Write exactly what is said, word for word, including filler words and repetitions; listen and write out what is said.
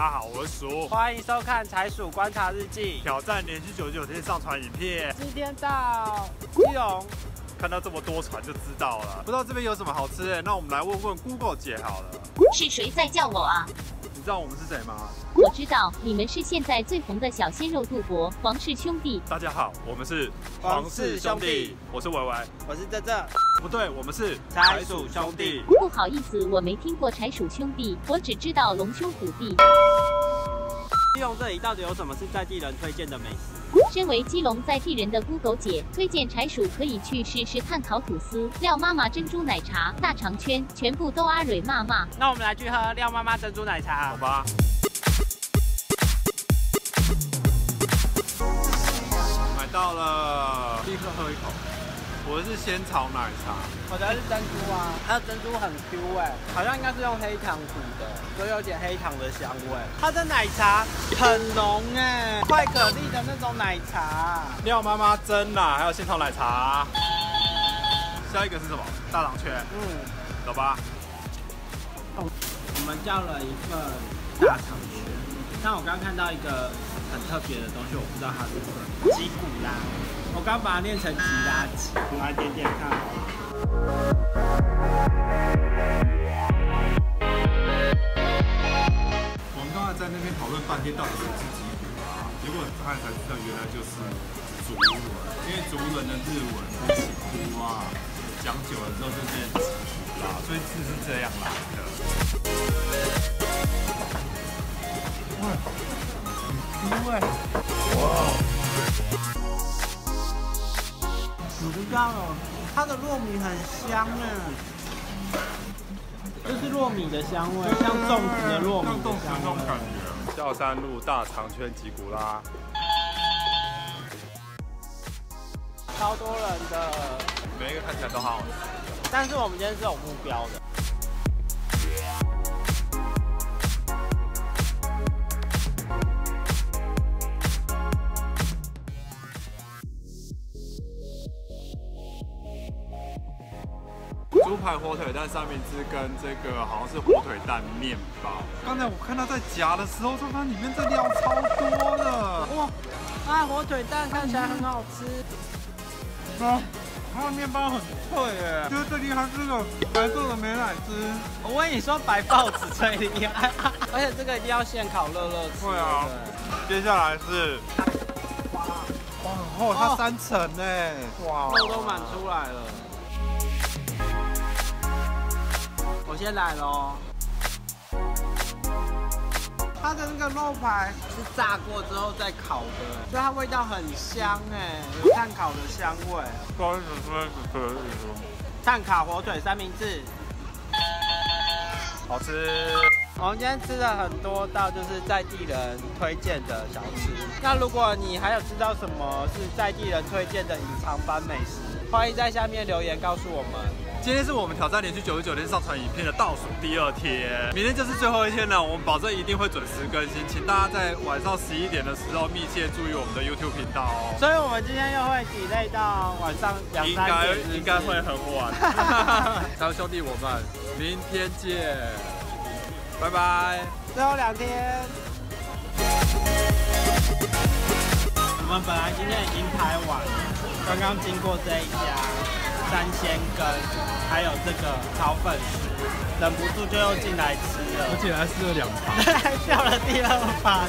家好，我是鼠， 欢迎收看《财鼠观察日记》， 挑战连续九十九天上传影片。 今天到基隆， 看到这么多船就知道了。不知道这边有什么好吃的，那我们来问问 Google 姐好了。 是谁在叫我啊？ 你知道我们是谁吗？ 我知道，你们是现在最红的小鲜肉杜博黄氏兄弟。 大家好，我们是黄氏兄弟，我是维维， 我是这这。 不对，我们是财鼠兄弟。 不好意思，我没听过财鼠兄弟，我只知道龙兄虎弟。 基隆这里到底有什么是在地人推荐的美食？ 身为基隆在地人的 Google 姐，推荐柴鼠可以去试试炭烤吐司、廖妈妈珍珠奶茶、大肠圈，全部都阿蕊骂骂。 那我们来去喝廖妈妈珍珠奶茶， 好吧？买到了，立刻喝一口。我是仙草奶茶， 我的是珍珠啊，它的珍珠很 Q 哎、欸，好像应该是用黑糖煮的，所以有点黑糖的香味。它的奶茶很浓哎、欸，快可丽的那种奶茶。 廖妈妈蒸啦，还有仙草奶茶。下一个是什么？大肠圈。 嗯， 走吧。 我们叫了一份大肠圈，但我刚刚看到一个很特别的东西，我不知道它是什么，鸡骨拉。我刚把它念成吉拉吉，我来点点看好了。 我们刚才在那边讨论半天，到底是不是鸡骨啊？结果后来才知道，原来就是竹轮，因为竹轮的日文是起菇啊，讲久了之后就变吉骨啦，所以字是这样来的。哇，很酥哎！哇！ 你知道了，它的糯米很香哎，就是糯米的香味，像粽子的糯米的香味。 感觉。孝山路大肠圈吉古拉， 超多人的， 每一个看起来都好好吃。 但是我们今天是有目标的。 猪排火腿蛋三明治跟这个好像是火腿蛋面包。刚才我看到在夹的时候，就发现里面这料超多的。 哇，啊，火腿蛋看起来很好吃。 啊，它的面包很脆耶，就是最厉害是这个白色的美乃滋。 我跟你说，白报纸最厉害，而且这个一定要现烤热热吃。 对啊。接下来是，哇，哦，它三层呢，哇， 肉都满出来了。我先来喽。它的那个肉排是炸过之后再烤的，所以它味道很香哎，有炭烤的香味。 不好意思说，可以说。 炭烤火腿三明治， 好吃。 我们今天吃了很多道就是在地人推荐的小吃。那如果你还有知道什么是在地人推荐的隐藏版美食，欢迎在下面留言告诉我们。 今天是我们挑战连续九十九天上传影片的倒数第二天，明天就是最后一天了。我们保证一定会准时更新，请大家在晚上十一点的时候密切注意我们的 YouTube 频道哦。 所以我们今天又会 delay 到晚上两三点， 应该应该会很晚。还有兄弟，我们明天见，拜拜。 最后两天，我们本来今天已经拍完了，刚刚经过这一家三鲜羹，还有这个炒粉丝，忍不住就又进来吃了， 而且还吃了两盘， 还叫了第二盘。